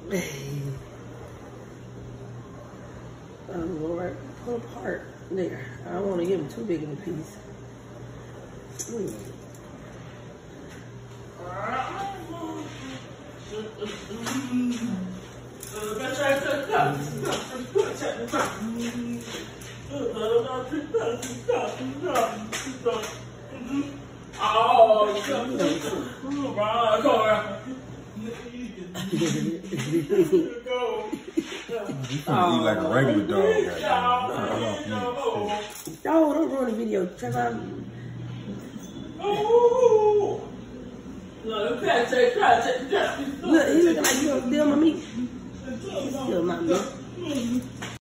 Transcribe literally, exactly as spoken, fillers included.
I'm going right pull apart there. I don't want to give him too big of a piece. Mm. You finna eat like a regular dog right now. Oh, don't ruin the video, Trevor. Look, he looking like you gonna steal my meat. Steal my meat.